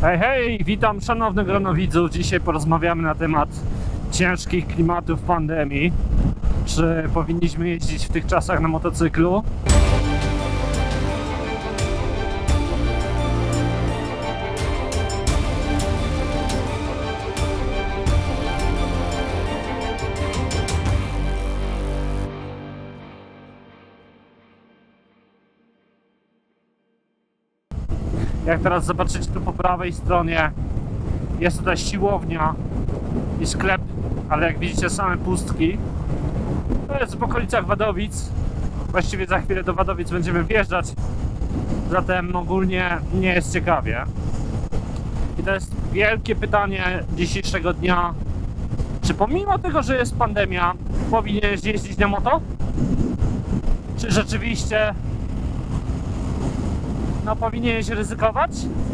Hej, hej, witam szanowne grono widzów. Dzisiaj porozmawiamy na temat ciężkich klimatów pandemii. Czy powinniśmy jeździć w tych czasach na motocyklu? Jak teraz zobaczycie, tu po prawej stronie jest tutaj siłownia i sklep, ale jak widzicie same pustki. To jest w okolicach Wadowic. Właściwie za chwilę do Wadowic będziemy wjeżdżać. Zatem ogólnie nie jest ciekawie. I to jest wielkie pytanie dzisiejszego dnia. Czy pomimo tego, że jest pandemia, powinieneś jeździć na moto? Czy rzeczywiście powinieneś ryzykować?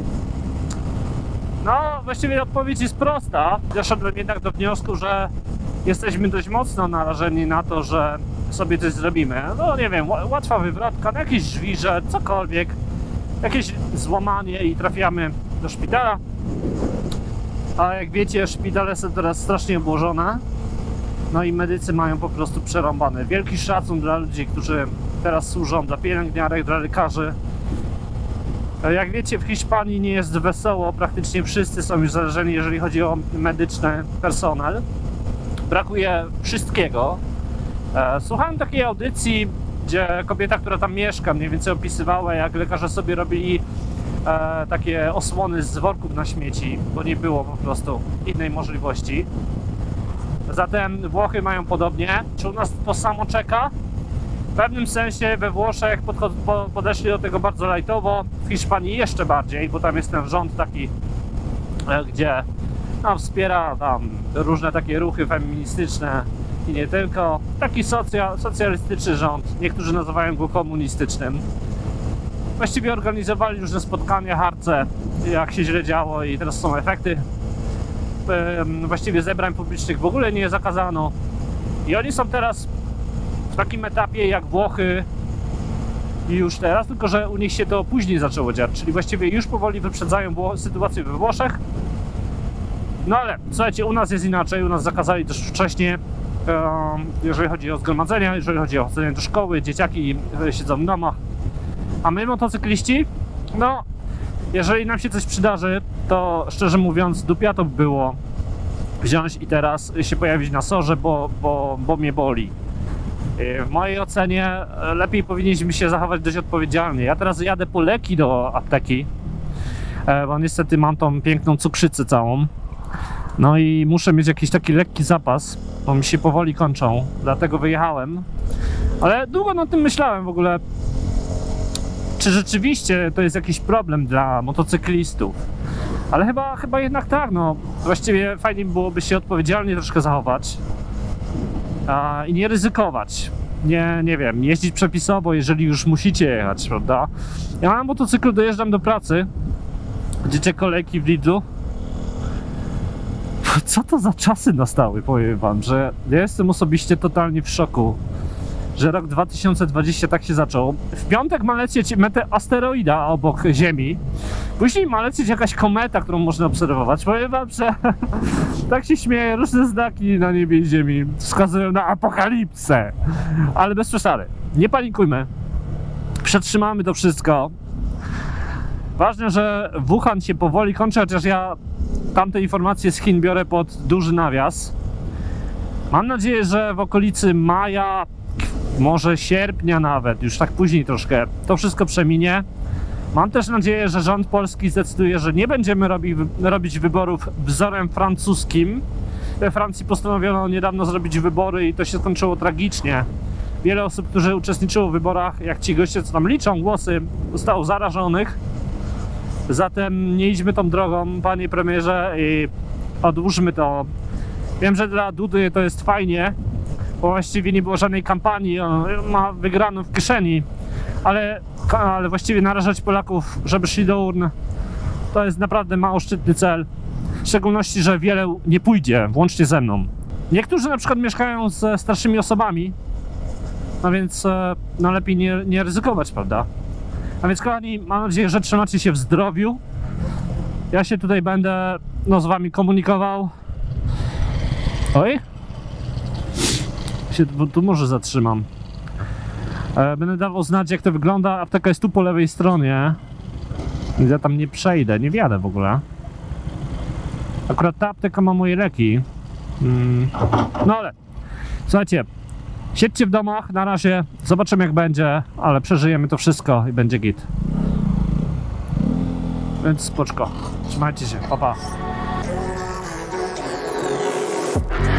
No, właściwie odpowiedź jest prosta. Doszedłem jednak do wniosku, że jesteśmy dość mocno narażeni na to, że sobie coś zrobimy. No nie wiem, łatwa wywrotka, jakieś żwirze, cokolwiek, jakieś złamanie i trafiamy do szpitala. A jak wiecie, szpitale są teraz strasznie obłożone. No i medycy mają po prostu przerąbane. Wielki szacun dla ludzi, którzy teraz służą, dla pielęgniarek, dla lekarzy. Jak wiecie, w Hiszpanii nie jest wesoło, praktycznie wszyscy są już zarażeni, jeżeli chodzi o medyczny personel. Brakuje wszystkiego. Słuchałem takiej audycji, gdzie kobieta, która tam mieszka, mniej więcej opisywała, jak lekarze sobie robili takie osłony z worków na śmieci, bo nie było po prostu innej możliwości. Zatem Włochy mają podobnie. Czy u nas to samo czeka? W pewnym sensie we Włoszech podeszli do tego bardzo lajtowo, w Hiszpanii jeszcze bardziej, bo tam jest ten rząd taki, gdzie wspiera tam różne takie ruchy feministyczne i nie tylko. Taki socjalistyczny rząd, niektórzy nazywają go komunistycznym. Właściwie organizowali różne spotkania, harce, jak się źle działo i teraz są efekty. Właściwie zebrań publicznych w ogóle nie zakazano i oni są teraz w takim etapie jak Włochy już teraz, tylko że u nich się to później zaczęło dziać, czyli właściwie już powoli wyprzedzają sytuację we Włoszech. No ale słuchajcie, u nas jest inaczej, u nas zakazali też wcześniej, jeżeli chodzi o zgromadzenia, jeżeli chodzi o chodzenie do szkoły, dzieciaki siedzą w domach, a my motocykliści, no jeżeli nam się coś przydarzy, to szczerze mówiąc dupia to by było wziąć i teraz się pojawić na sorze, bo mnie boli. W mojej ocenie lepiej powinniśmy się zachować dość odpowiedzialnie. Ja teraz jadę po leki do apteki, bo niestety mam tą piękną cukrzycę całą. No i muszę mieć jakiś taki lekki zapas, bo mi się powoli kończą, dlatego wyjechałem. Ale długo nad tym myślałem w ogóle, czy rzeczywiście to jest jakiś problem dla motocyklistów. Ale chyba jednak tak, no właściwie fajnie byłoby się odpowiedzialnie troszkę zachować. I nie ryzykować, nie wiem, jeździć przepisowo, jeżeli już musicie jechać, prawda? Ja na motocyklu dojeżdżam do pracy, widzicie kolejki w Lidlu. Co to za czasy nastały, powiem wam, że ja jestem osobiście totalnie w szoku, że rok 2020 tak się zaczął. W piątek ma lecieć asteroida obok Ziemi, później ma lecieć jakaś kometa, którą można obserwować. Powiem wam, że tak się śmieję, różne znaki na niebie i Ziemi wskazują na apokalipsę. Ale bez przesady, nie panikujmy, przetrzymamy to wszystko. Ważne, że Wuhan się powoli kończy, chociaż ja tamte informacje z Chin biorę pod duży nawias. Mam nadzieję, że w okolicy maja, może sierpnia nawet, już tak później troszkę, to wszystko przeminie. Mam też nadzieję, że rząd polski zdecyduje, że nie będziemy robić wyborów wzorem francuskim. We Francji postanowiono niedawno zrobić wybory i to się skończyło tragicznie. Wiele osób, którzy uczestniczyło w wyborach, jak ci goście, co tam liczą głosy, zostało zarażonych. Zatem nie idźmy tą drogą, panie premierze, i odłóżmy to. Wiem, że dla Dudy to jest fajnie, bo właściwie nie było żadnej kampanii, on ma wygraną w kieszeni, ale właściwie narażać Polaków, żeby szli do urn, to jest naprawdę mało szczytny cel. W szczególności, że wiele nie pójdzie, włącznie ze mną. Niektórzy na przykład mieszkają ze starszymi osobami, no więc lepiej nie ryzykować, prawda? A więc kochani, mam nadzieję, że trzymacie się w zdrowiu. Ja się tutaj będę z wami komunikował. Oj? Się tu może zatrzymam. Będę dawał znać, jak to wygląda. Apteka jest tu po lewej stronie. Ja tam nie przejdę, nie wjadę w ogóle. Akurat ta apteka ma moje leki. No ale słuchajcie, siedźcie w domach na razie, zobaczymy jak będzie, ale przeżyjemy to wszystko i będzie git. Więc spoczko, trzymajcie się, pa pa.